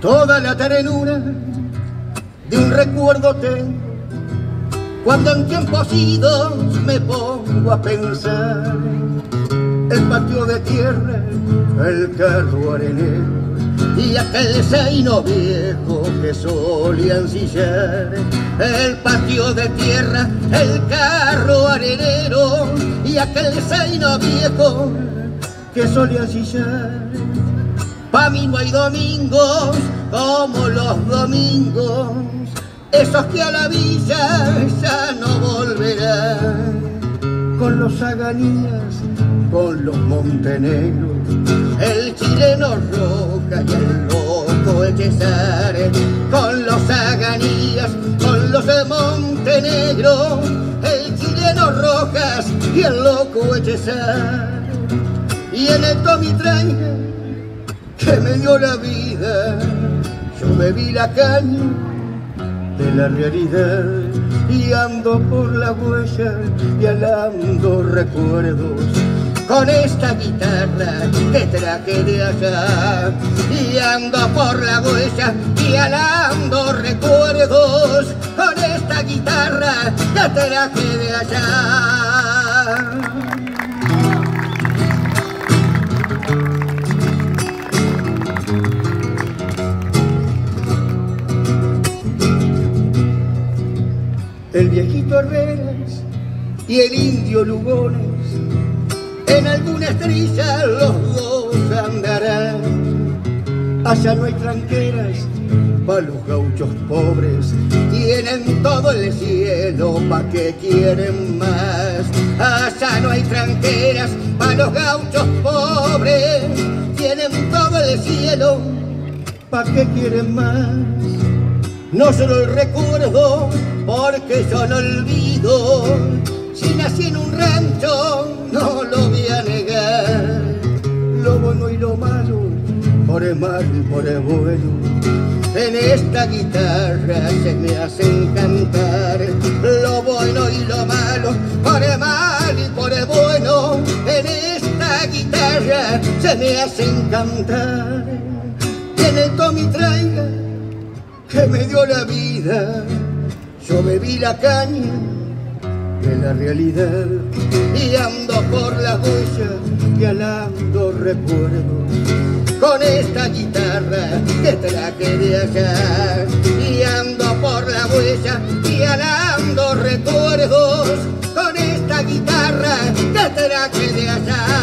Toda la ternura de un recuerdo tengo cuando en tiempos idos me pongo a pensar. El patio de tierra, el carro arenero y aquel zaino viejo que solía ensillar. El patio de tierra, el carro arenero y aquel zaino viejo que solía ensillar. Pa' mí no hay domingos como los domingos, esos que a la villa ya no volverán. Con los Aganías, con los Montenegros, el chileno Roca y el loco Echezar. Con los Aganías, con los Montenegros, el chileno Rojas y el loco Echezar. Y en el Tomitraina que me dio la vida, yo me vi la caña de la realidad y ando por la huella y alando recuerdos con esta guitarra que traje de allá. Y ando por la huella y alando recuerdos con esta guitarra que traje de allá. El viejito Herreras y el indio Lugones, en alguna estrella los dos andarán. Allá no hay tranqueras pa' los gauchos pobres, tienen todo el cielo, pa' que quieren más. Allá no hay tranqueras pa' los gauchos pobres, tienen todo el cielo, pa' que quieren más. No solo el recuerdo, porque yo no olvido. Si nací en un rancho, no lo voy a negar. Lo bueno y lo malo, por el mal y por el bueno, en esta guitarra se me hacen cantar. Lo bueno y lo malo, por el mal y por el bueno, en esta guitarra se me hacen cantar. En el Tomitraina que me dio la vida, yo bebí la caña de la realidad y ando por las huellas y alando recuerdos con esta guitarra que traje de allá. Y ando por la huella y alando recuerdos con esta guitarra que traje de allá.